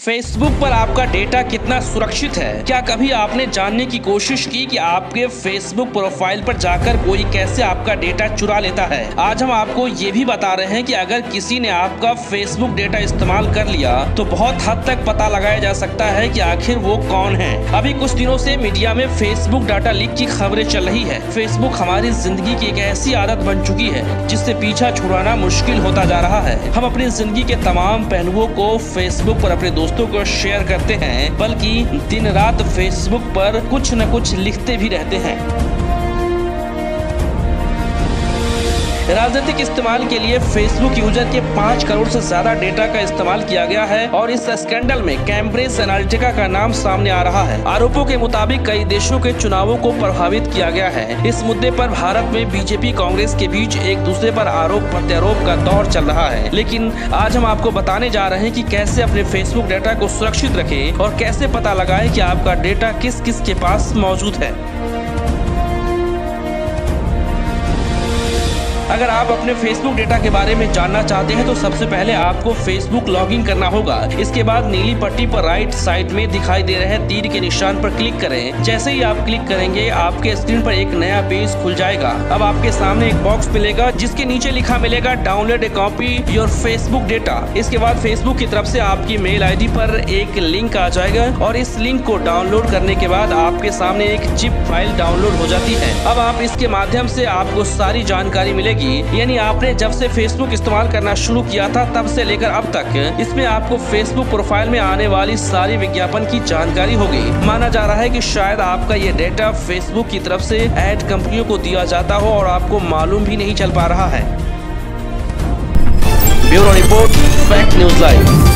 Facebook पर आपका data कितना सुरक्षित है? क्या कभी आपने जानने की कोशिश की कि आपके फेसबुक प्रोफाइल पर जाकर कोई कैसे आपका डेटा चुरा लेता है? आज हम आपको ये भी बता रहे हैं कि अगर किसी ने आपका फेसबुक डेटा इस्तेमाल कर लिया तो बहुत हद तक पता लगाया जा सकता है कि आखिर वो कौन है। अभी कुछ दिनों से मीडिया में फेसबुक डाटा लीक की खबरें चल रही है। फेसबुक हमारी जिंदगी की एक ऐसी आदत बन चुकी है जिससे पीछा छुड़ाना मुश्किल होता जा रहा है। हम अपनी जिंदगी के तमाम पहलुओं को फेसबुक पर अपने दोस्तों को शेयर करते हैं, बल्कि दिन रात फेसबुक पर कुछ न कुछ लिखते भी रहते हैं। राजनीतिक इस्तेमाल के लिए फेसबुक यूजर के 5 करोड़ से ज्यादा डेटा का इस्तेमाल किया गया है और इस स्कैंडल में कैम्ब्रिज एनालिटिका का नाम सामने आ रहा है। आरोपों के मुताबिक कई देशों के चुनावों को प्रभावित किया गया है। इस मुद्दे पर भारत में बीजेपी कांग्रेस के बीच एक दूसरे पर आरोप प्रत्यारोप का दौर चल रहा है। लेकिन आज हम आपको बताने जा रहे हैं कि कैसे अपने फेसबुक डेटा को सुरक्षित रखें और कैसे पता लगाएं कि आपका डेटा किस किस के पास मौजूद है। अगर आप अपने फेसबुक डेटा के बारे में जानना चाहते हैं तो सबसे पहले आपको फेसबुक लॉगिन करना होगा। इसके बाद नीली पट्टी पर राइट साइड में दिखाई दे रहे तीर के निशान पर क्लिक करें। जैसे ही आप क्लिक करेंगे आपके स्क्रीन पर एक नया पेज खुल जाएगा। अब आपके सामने एक बॉक्स मिलेगा जिसके नीचे लिखा मिलेगा download a copy your Facebook data. इसके बाद फेसबुक की तरफ से आपकी मेल ID पर एक लिंक आ जाएगा और इस लिंक को डाउनलोड करने के बाद आपके सामने एक जिप फाइल डाउनलोड हो जाती है। अब आप इसके माध्यम से आपको सारी जानकारी मिलेगी, यानी आपने जब से फेसबुक इस्तेमाल करना शुरू किया था तब से लेकर अब तक इसमें आपको फेसबुक प्रोफाइल में आने वाली सारी विज्ञापन की जानकारी होगी। माना जा रहा है कि शायद आपका ये डेटा फेसबुक की तरफ से ऐड कंपनियों को दिया जाता हो और आपको मालूम भी नहीं चल पा रहा है। Bureau report, fact news live.